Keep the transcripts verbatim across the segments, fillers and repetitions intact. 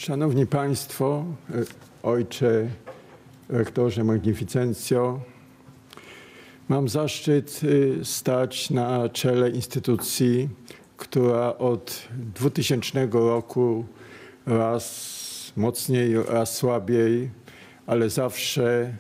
Szanowni Państwo, Ojcze Rektorze Magnificencjo, mam zaszczyt stać na czele instytucji, która od dwutysięcznego roku raz mocniej, raz słabiej, ale zawsze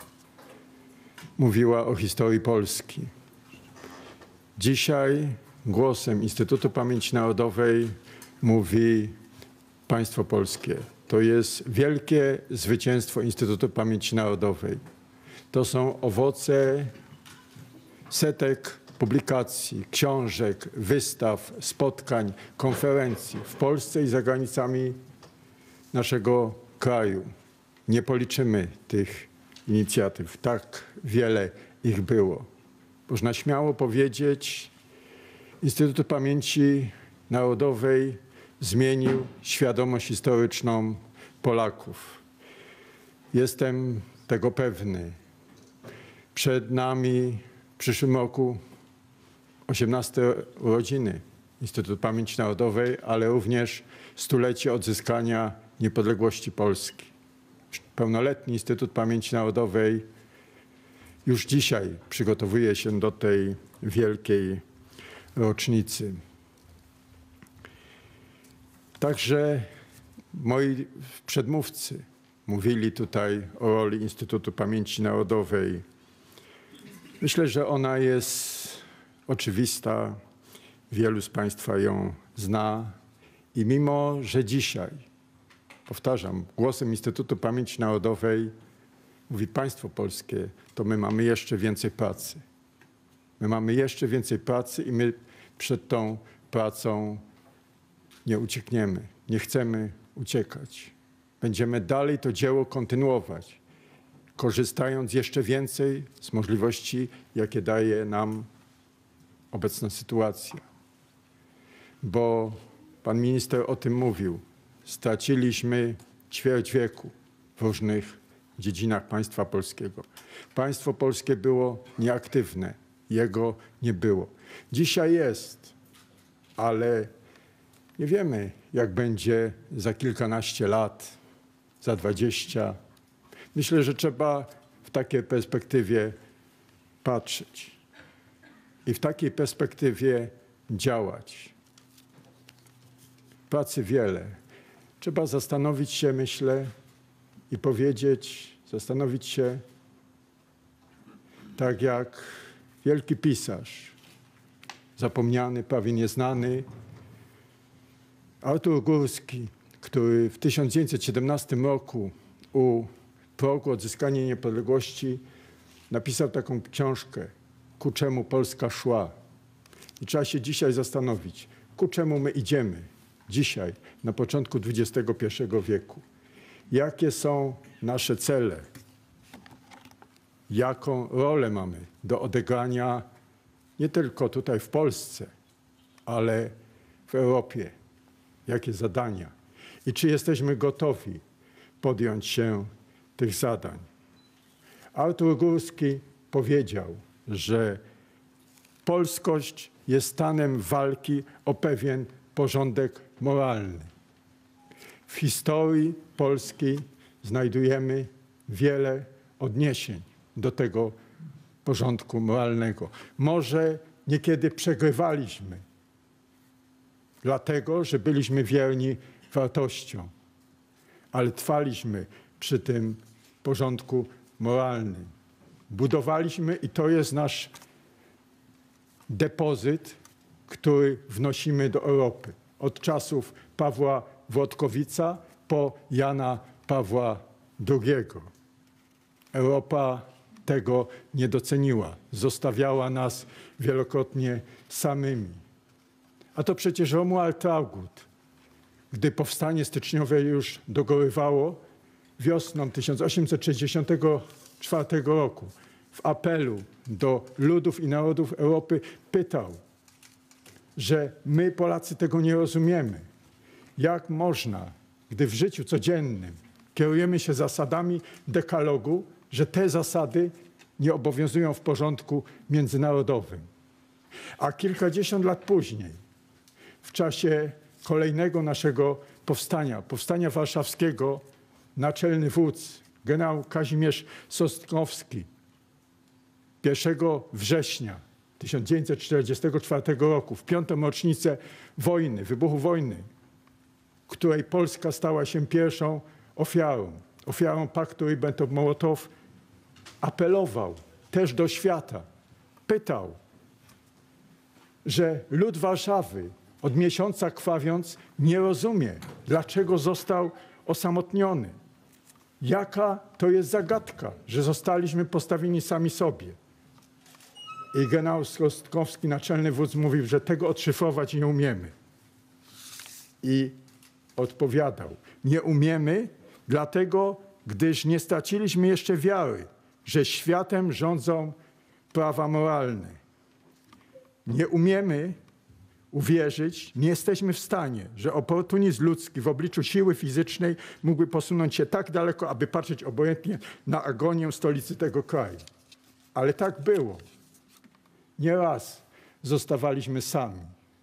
mówiła o historii Polski. Dzisiaj głosem Instytutu Pamięci Narodowej mówi państwo polskie. To jest wielkie zwycięstwo Instytutu Pamięci Narodowej. To są owoce setek publikacji, książek, wystaw, spotkań, konferencji w Polsce i za granicami naszego kraju. Nie policzymy tych inicjatyw. Tak wiele ich było. Można śmiało powiedzieć, Instytut Pamięci Narodowej zmienił świadomość historyczną Polaków. Jestem tego pewny. Przed nami w przyszłym roku osiemnaste urodziny Instytutu Pamięci Narodowej, ale również stulecie odzyskania niepodległości Polski. Pełnoletni Instytut Pamięci Narodowej już dzisiaj przygotowuje się do tej wielkiej rocznicy. Także moi przedmówcy mówili tutaj o roli Instytutu Pamięci Narodowej. Myślę, że ona jest oczywista, wielu z Państwa ją zna i mimo, że dzisiaj, powtarzam, głosem Instytutu Pamięci Narodowej mówi państwo polskie, to my mamy jeszcze więcej pracy. My mamy jeszcze więcej pracy i my przed tą pracą nie uciekniemy, nie chcemy uciekać. Będziemy dalej to dzieło kontynuować, korzystając jeszcze więcej z możliwości, jakie daje nam obecna sytuacja. Bo pan minister o tym mówił. Straciliśmy ćwierć wieku w różnych dziedzinach państwa polskiego. Państwo polskie było nieaktywne, jego nie było. Dzisiaj jest, ale nie wiemy, jak będzie za kilkanaście lat, za dwadzieścia. Myślę, że trzeba w takiej perspektywie patrzeć i w takiej perspektywie działać. Pracy wiele. Trzeba zastanowić się, myślę, i powiedzieć, zastanowić się, tak jak wielki pisarz, zapomniany, prawie nieznany, Artur Górski, który w tysiąc dziewięćset siedemnastym roku u progu odzyskania niepodległości napisał taką książkę „Ku czemu Polska szła”. I trzeba się dzisiaj zastanowić, ku czemu my idziemy dzisiaj, na początku dwudziestego pierwszego wieku. Jakie są nasze cele? Jaką rolę mamy do odegrania nie tylko tutaj w Polsce, ale w Europie? Jakie zadania? I czy jesteśmy gotowi podjąć się tych zadań? Artur Górski powiedział, że polskość jest stanem walki o pewien porządek moralny. W historii Polski znajdujemy wiele odniesień do tego porządku moralnego. Może niekiedy przegrywaliśmy, dlatego że byliśmy wierni wartościom, ale trwaliśmy przy tym porządku moralnym. Budowaliśmy i to jest nasz depozyt, który wnosimy do Europy. Od czasów Pawła Włodkowica po Jana Pawła drugiego. Europa tego nie doceniła. Zostawiała nas wielokrotnie samymi. A to przecież Romuald Traugott, gdy powstanie styczniowe już dogorywało, wiosną tysiąc osiemset sześćdziesiątego czwartego roku w apelu do ludów i narodów Europy pytał, że my Polacy tego nie rozumiemy. Jak można, gdy w życiu codziennym kierujemy się zasadami dekalogu, że te zasady nie obowiązują w porządku międzynarodowym. A kilkadziesiąt lat później, w czasie kolejnego naszego powstania, powstania warszawskiego, naczelny wódz, generał Kazimierz Sosnkowski, pierwszego września tysiąc dziewięćset czterdziestego czwartego roku, w piątą rocznicę wojny, wybuchu wojny, której Polska stała się pierwszą ofiarą, ofiarą paktu Ribbentrop-Mołotow, apelował też do świata, pytał, że lud Warszawy od miesiąca krwawiąc nie rozumie, dlaczego został osamotniony. Jaka to jest zagadka, że zostaliśmy postawieni sami sobie. I generał Sosnkowski, naczelny wódz, mówił, że tego odszyfrować nie umiemy. I odpowiadał, nie umiemy, dlatego, gdyż nie straciliśmy jeszcze wiary, że światem rządzą prawa moralne. Nie umiemy uwierzyć, nie jesteśmy w stanie, że oportunizm ludzki w obliczu siły fizycznej mógłby posunąć się tak daleko, aby patrzeć obojętnie na agonię stolicy tego kraju. Ale tak było. Nieraz zostawaliśmy sami.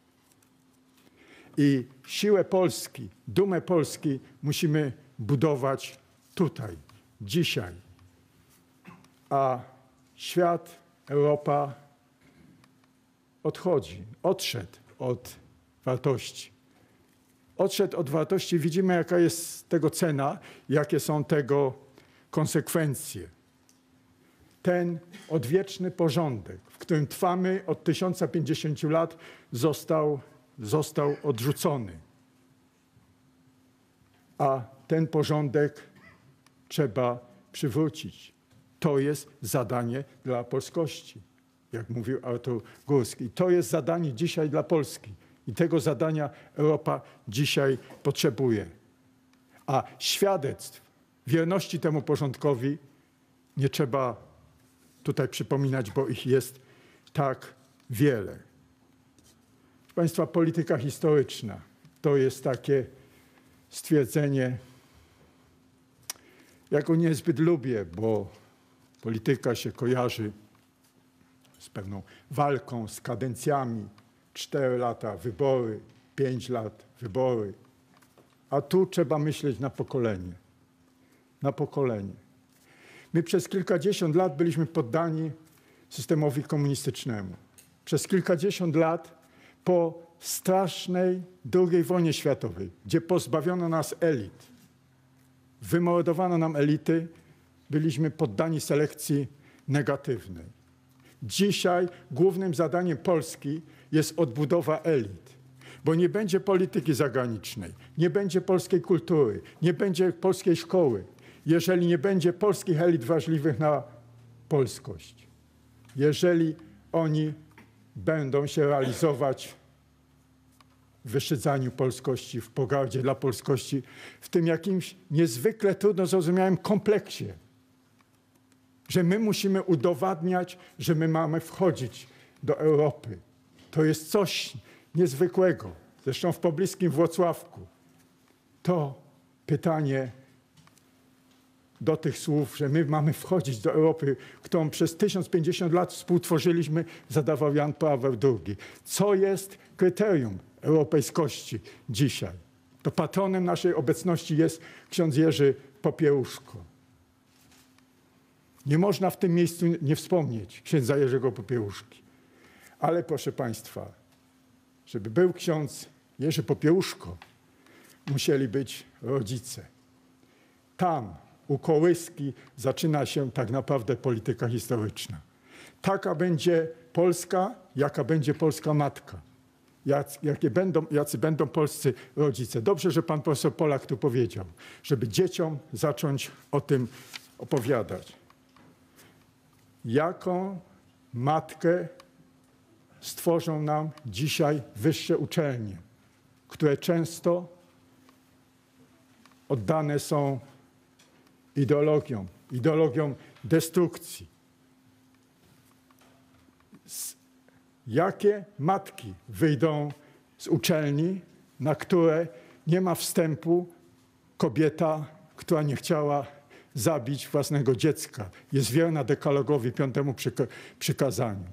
I siłę Polski, dumę Polski musimy budować tutaj, dzisiaj. A świat, Europa odchodzi, odszedł od wartości. Odszedł od wartości, widzimy, jaka jest tego cena, jakie są tego konsekwencje. Ten odwieczny porządek, w którym trwamy od tysiąca pięćdziesięciu lat, został, został odrzucony. A ten porządek trzeba przywrócić. To jest zadanie dla polskości, jak mówił Artur Górski. To jest zadanie dzisiaj dla Polski. I tego zadania Europa dzisiaj potrzebuje. A świadectw wierności temu porządkowi nie trzeba tutaj przypominać, bo ich jest tak wiele. Proszę Państwa, polityka historyczna to jest takie stwierdzenie, ja go niezbyt lubię, bo polityka się kojarzy z pewną walką, z kadencjami. Cztery lata wybory, pięć lat wybory. A tu trzeba myśleć na pokolenie. Na pokolenie. My przez kilkadziesiąt lat byliśmy poddani systemowi komunistycznemu. Przez kilkadziesiąt lat po strasznej drugiej wojnie światowej, gdzie pozbawiono nas elit, wymordowano nam elity, byliśmy poddani selekcji negatywnej. Dzisiaj głównym zadaniem Polski jest odbudowa elit, bo nie będzie polityki zagranicznej, nie będzie polskiej kultury, nie będzie polskiej szkoły, jeżeli nie będzie polskich elit wrażliwych na polskość. Jeżeli oni będą się realizować w wyszydzaniu polskości, w pogardzie dla polskości, w tym jakimś niezwykle trudno zrozumiałym kompleksie, że my musimy udowadniać, że my mamy wchodzić do Europy. To jest coś niezwykłego. Zresztą w pobliskim Włocławku. To pytanie do tych słów, że my mamy wchodzić do Europy, którą przez tysiąc pięćdziesiąt lat współtworzyliśmy, zadawał Jan Paweł drugi. Co jest kryterium europejskości dzisiaj? To patronem naszej obecności jest ksiądz Jerzy Popiełuszko. Nie można w tym miejscu nie wspomnieć księdza Jerzego Popiełuszki. Ale proszę Państwa, żeby był ksiądz Jerzy Popiełuszko, musieli być rodzice. Tam u kołyski zaczyna się tak naprawdę polityka historyczna. Taka będzie Polska, jaka będzie polska matka. Jak, jakie będą, jacy będą polscy rodzice. Dobrze, że pan profesor Polak tu powiedział, żeby dzieciom zacząć o tym opowiadać. Jaką matkę stworzą nam dzisiaj wyższe uczelnie, które często oddane są ideologią, ideologią destrukcji. Jakie matki wyjdą z uczelni, na które nie ma wstępu kobieta, która nie chciała zabić własnego dziecka, jest wierna dekalogowi, piątemu przyka- przykazaniu.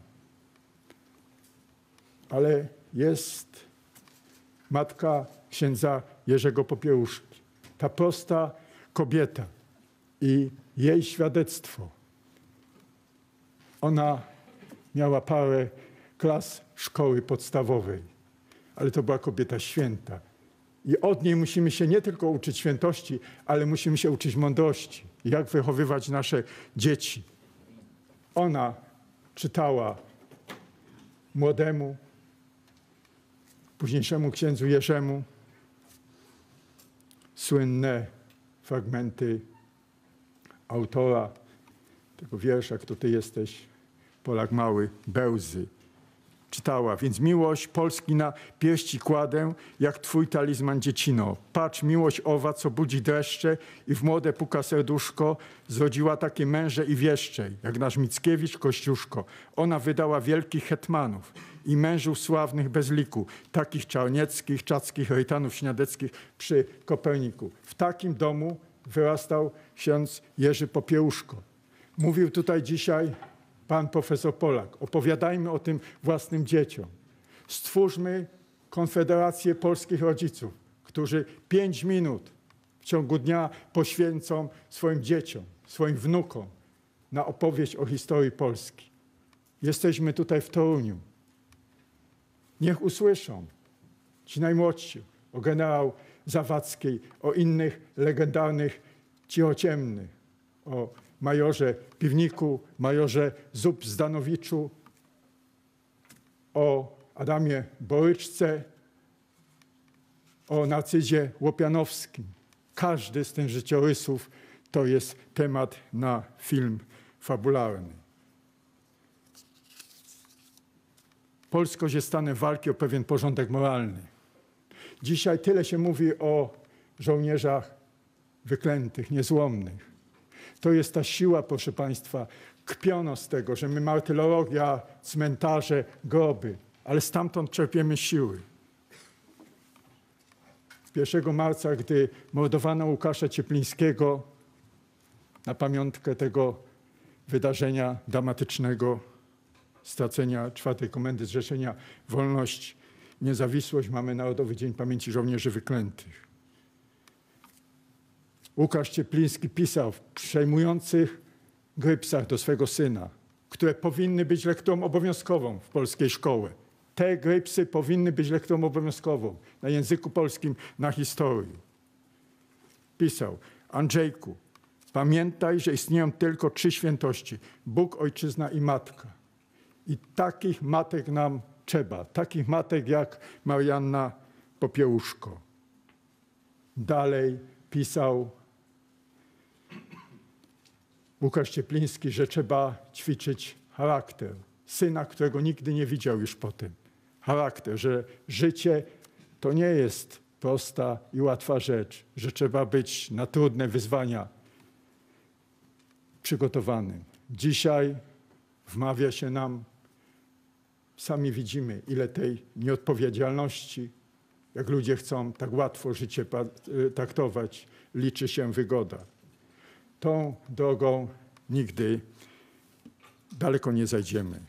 Ale jest matka księdza Jerzego Popiełuszki. Ta prosta kobieta i jej świadectwo. Ona miała parę klas szkoły podstawowej, ale to była kobieta święta. I od niej musimy się nie tylko uczyć świętości, ale musimy się uczyć mądrości. Jak wychowywać nasze dzieci. Ona czytała młodemu, późniejszemu księdzu Jerzemu słynne fragmenty autora tego wiersza, kto ty jesteś, Polak mały, Bełzy. Czytała, więc miłość Polski na pierści kładę, jak twój talizman dziecino. Patrz, miłość owa, co budzi dreszcze i w młode puka serduszko, zrodziła takie męże i wieszcze, jak nasz Mickiewicz Kościuszko. Ona wydała wielkich hetmanów i mężów sławnych bez liku, takich czarnieckich, czackich, rejtanów śniadeckich przy Koperniku. W takim domu wyrastał ksiądz Jerzy Popiełuszko. Mówił tutaj dzisiaj pan profesor Polak. Opowiadajmy o tym własnym dzieciom. Stwórzmy Konfederację Polskich Rodziców, którzy pięć minut w ciągu dnia poświęcą swoim dzieciom, swoim wnukom na opowieść o historii Polski. Jesteśmy tutaj w Toruniu. Niech usłyszą ci najmłodsi o generał Zawadzkiej, o innych legendarnych cichociemnych, o majorze Piwniku, majorze Zub-Zdanowiczu, o Adamie Boryczce, o Narcyzie Łopianowskim. Każdy z tych życiorysów to jest temat na film fabularny. Polskość jest stanem walki o pewien porządek moralny. Dzisiaj tyle się mówi o żołnierzach wyklętych, niezłomnych. To jest ta siła, proszę państwa. Kpiono z tego, że my martyrologia, cmentarze, groby, ale stamtąd czerpiemy siły. pierwszego marca, gdy mordowano Łukasza Cieplińskiego na pamiątkę tego wydarzenia dramatycznego, stracenia czwartej Komendy Zrzeszenia Wolność, Niezawisłość, mamy Narodowy Dzień Pamięci Żołnierzy Wyklętych. Łukasz Ciepliński pisał w przejmujących grypsach do swego syna, które powinny być lekturą obowiązkową w polskiej szkole. Te grypsy powinny być lekturą obowiązkową na języku polskim, na historii. Pisał: Andrzejku, pamiętaj, że istnieją tylko trzy świętości: Bóg, Ojczyzna i Matka. I takich matek nam trzeba, takich matek jak Marianna Popiełuszko. Dalej pisał Łukasz Ciepliński, że trzeba ćwiczyć charakter. Syna, którego nigdy nie widział już potem. Charakter, że życie to nie jest prosta i łatwa rzecz, że trzeba być na trudne wyzwania przygotowanym. Dzisiaj wmawia się nam, sami widzimy, ile tej nieodpowiedzialności, jak ludzie chcą tak łatwo życie traktować, liczy się wygoda. Tą drogą nigdy daleko nie zajdziemy.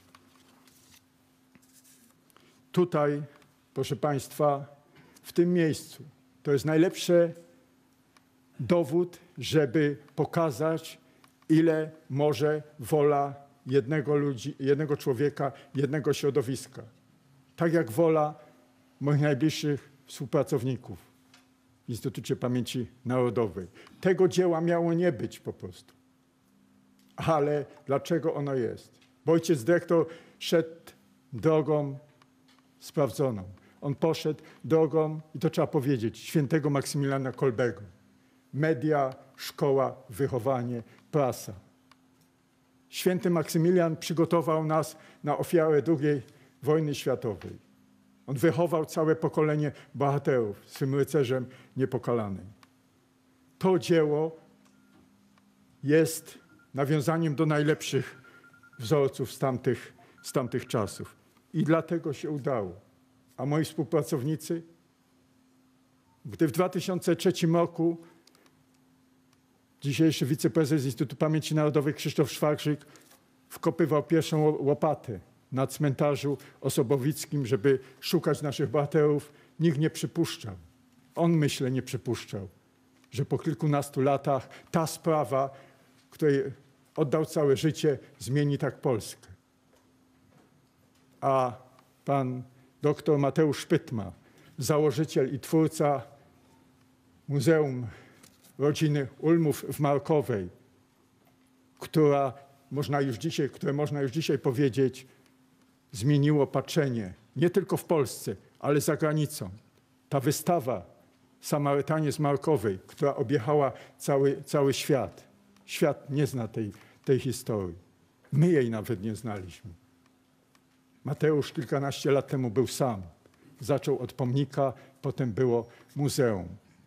Tutaj, proszę państwa, w tym miejscu, to jest najlepszy dowód, żeby pokazać, ile może wola jednego, ludzi, jednego człowieka, jednego środowiska. Tak jak wola moich najbliższych współpracowników w Instytucie Pamięci Narodowej. Tego dzieła miało nie być po prostu. Ale dlaczego ono jest? Bo ojciec dyrektor szedł drogą sprawdzoną. On poszedł drogą, i to trzeba powiedzieć, świętego Maksymiliana Kolbego. Media, szkoła, wychowanie, prasa. Święty Maksymilian przygotował nas na ofiarę drugiej wojny światowej. On wychował całe pokolenie bohaterów, swym rycerzem niepokalanym. To dzieło jest nawiązaniem do najlepszych wzorców z tamtych, z tamtych czasów. I dlatego się udało. A moi współpracownicy, gdy w dwa tysiące trzecim roku dzisiejszy wiceprezes Instytutu Pamięci Narodowej Krzysztof Szwarczyk wkopywał pierwszą łopatę na cmentarzu osobowickim, żeby szukać naszych bohaterów, nikt nie przypuszczał. on, myślę, nie przypuszczał, że po kilkunastu latach ta sprawa, której oddał całe życie, zmieni tak Polskę. A pan doktor Mateusz Szpytma, założyciel i twórca Muzeum Rodziny Ulmów w Markowej, która można już dzisiaj, które można już dzisiaj powiedzieć, zmieniło patrzenie nie tylko w Polsce, ale za granicą. Ta wystawa Samarytanie z Markowej, która objechała cały, cały świat. Świat nie zna tej, tej historii. My jej nawet nie znaliśmy. Mateusz kilkanaście lat temu był sam. Zaczął od pomnika, potem było muzeum.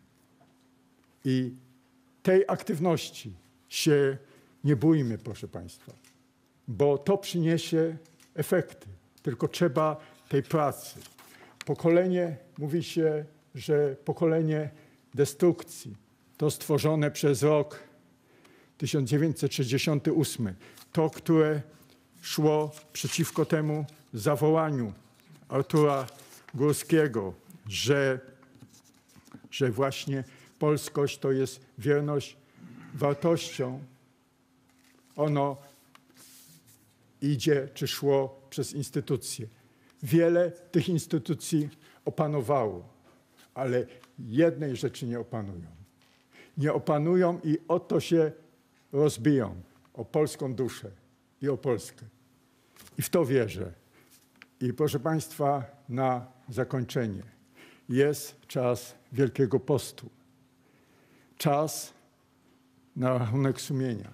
I tej aktywności się nie bójmy, proszę państwa, bo to przyniesie efekty. Tylko trzeba tej pracy. Pokolenie, mówi się, że pokolenie destrukcji, to stworzone przez rok tysiąc dziewięćset sześćdziesiąty ósmy, to, które szło przeciwko temu zawołaniu Artura Górskiego, że, że właśnie polskość to jest wierność wartościom. Ono idzie czy szło przez instytucje. Wiele tych instytucji opanowało, ale jednej rzeczy nie opanują. Nie opanują i o to się rozbiją, o polską duszę i o Polskę. I w to wierzę. I proszę państwa, na zakończenie. Jest czas Wielkiego Postu. Czas na rachunek sumienia.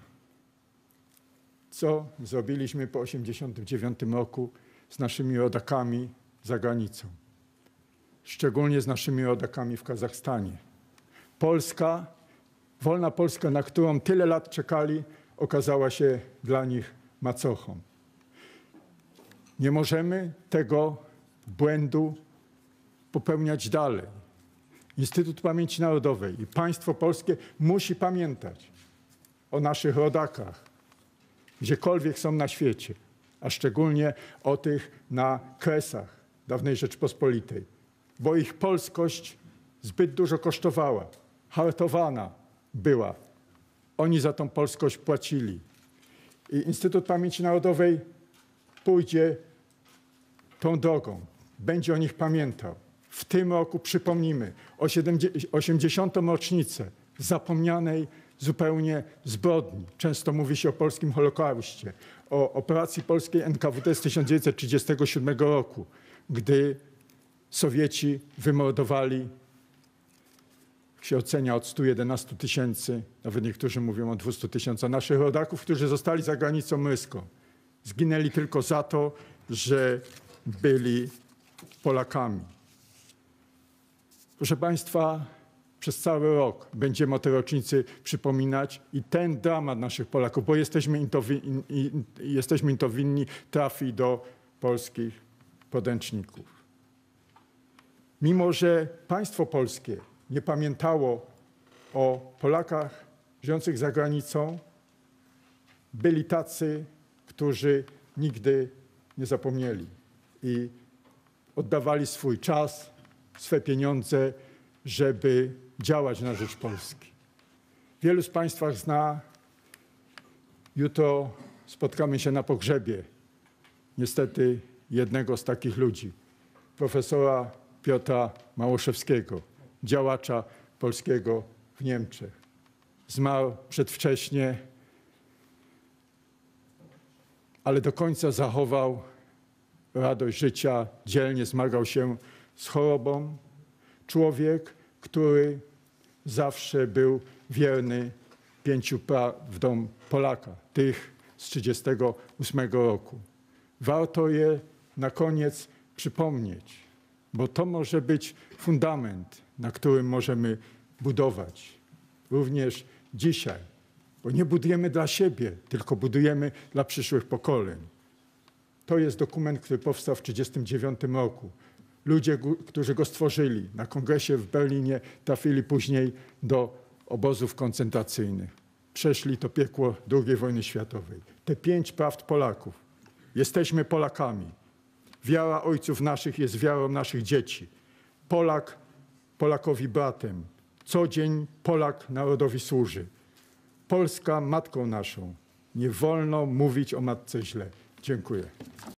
Co zrobiliśmy po osiemdziesiątym dziewiątym roku z naszymi rodakami za granicą? Szczególnie z naszymi rodakami w Kazachstanie. Polska, wolna Polska, na którą tyle lat czekali, okazała się dla nich macochą. Nie możemy tego błędu popełniać dalej. Instytut Pamięci Narodowej i państwo polskie musi pamiętać o naszych rodakach, gdziekolwiek są na świecie, a szczególnie o tych na Kresach dawnej Rzeczpospolitej, bo ich polskość zbyt dużo kosztowała, hartowana była. Oni za tą polskość płacili. I Instytut Pamięci Narodowej pójdzie tą drogą, będzie o nich pamiętał. W tym roku przypomnimy osiemdziesiątą rocznicę zapomnianej zupełnie zbrodni. Często mówi się o polskim Holokauście, o operacji polskiej N K W D z tysiąc dziewięćset trzydziestego siódmego roku, gdy Sowieci wymordowali, się ocenia, od stu jedenastu tysięcy, nawet niektórzy mówią o dwustu tysiącach naszych rodaków, którzy zostali za granicą ryską. Zginęli tylko za to, że byli Polakami. Proszę państwa, przez cały rok będziemy o tej rocznicy przypominać i ten dramat naszych Polaków, bo jesteśmy im to, win, jesteśmy im to winni, trafi do polskich podręczników. Mimo że państwo polskie nie pamiętało o Polakach żyjących za granicą, byli tacy, którzy nigdy nie zapomnieli i oddawali swój czas, swe pieniądze, żeby działać na rzecz Polski. Wielu z państwa zna, jutro spotkamy się na pogrzebie, niestety jednego z takich ludzi, profesora Piotra Małoszewskiego, działacza polskiego w Niemczech. Zmarł przedwcześnie, ale do końca zachował radość życia, dzielnie zmagał się z chorobą. Człowiek, który zawsze był wierny pięciu prawdom Polaka, tych z trzydziestego ósmego roku. Warto je na koniec przypomnieć, bo to może być fundament, na którym możemy budować również dzisiaj, bo nie budujemy dla siebie, tylko budujemy dla przyszłych pokoleń. To jest dokument, który powstał w tysiąc dziewięćset trzydziestym dziewiątym roku. Ludzie, którzy go stworzyli na kongresie w Berlinie, trafili później do obozów koncentracyjnych. Przeszli to piekło drugiej wojny światowej. Te pięć prawd Polaków. Jesteśmy Polakami. Wiara ojców naszych jest wiarą naszych dzieci. Polak Polakowi bratem. Co dzień Polak narodowi służy. Polska matką naszą. Nie wolno mówić o matce źle. Dziękuję.